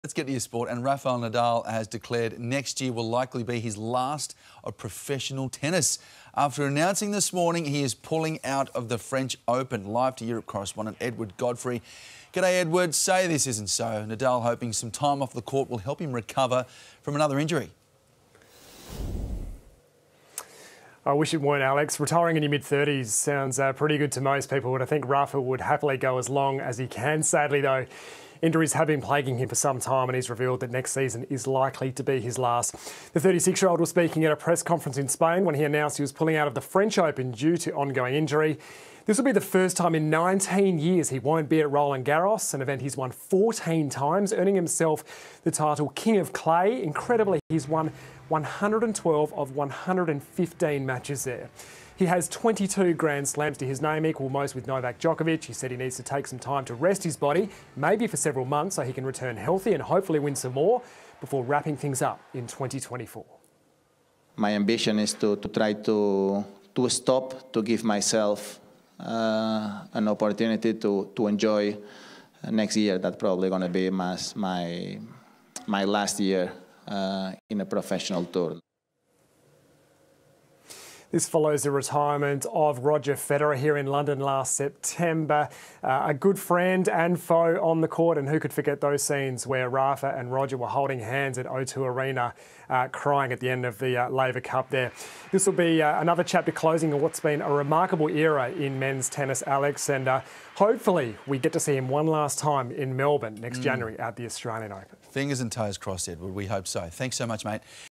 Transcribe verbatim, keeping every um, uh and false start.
Let's get to your sport. And Rafael Nadal has declared next year will likely be his last of professional tennis. After announcing this morning he is pulling out of the French Open. Live to Europe correspondent Edward Godfrey. G'day, Edward. Say this isn't so. Nadal hoping some time off the court will help him recover from another injury. I wish it weren't, Alex. Retiring in your mid-thirties sounds uh, pretty good to most people, but I think Rafa would happily go as long as he can. Sadly, though, injuries have been plaguing him for some time, and he's revealed that next season is likely to be his last. The thirty-six-year-old was speaking at a press conference in Spain when he announced he was pulling out of the French Open due to ongoing injury. This will be the first time in nineteen years he won't be at Roland Garros, an event he's won fourteen times, earning himself the title King of Clay. Incredibly, he's won one hundred twelve of one hundred fifteen matches there. He has twenty-two Grand Slams to his name, equal most with Novak Djokovic. He said he needs to take some time to rest his body, maybe for several months, so he can return healthy and hopefully win some more before wrapping things up in twenty twenty-four. My ambition is to, to try to, to stop, to give myself uh, an opportunity to, to enjoy next year. That's probably going to be my, my, my last year uh, in a professional tour. This follows the retirement of Roger Federer here in London last September. Uh, a good friend and foe on the court, and who could forget those scenes where Rafa and Roger were holding hands at O two Arena, uh, crying at the end of the uh, Laver Cup there. This will be uh, another chapter closing of what's been a remarkable era in men's tennis, Alex, and uh, hopefully we get to see him one last time in Melbourne next mm. January at the Australian Open. Fingers and toes crossed, Edward. We hope so. Thanks so much, mate.